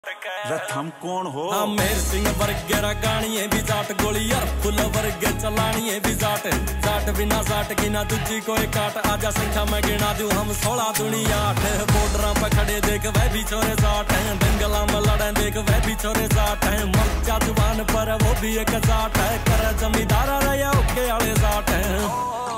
हम कौन हो? मेर सिंह वर्गेरा गाणिये भी जाट गोलियार फुल वर्गे चलानिये भी जाट जाट बिना जाट की ना दूजी कोई काट आजा संख्या में गिना दूं हम 16 दुनिया 8 बॉर्डर पे खड़े देख वह भी छोरे जाट हैं दंगला में लड़े देख वह भी छोरे जाट हैं मर्चा जुबान पर वो भी एक जाट है कर जमींदार रहे ओके आले जाट हैं।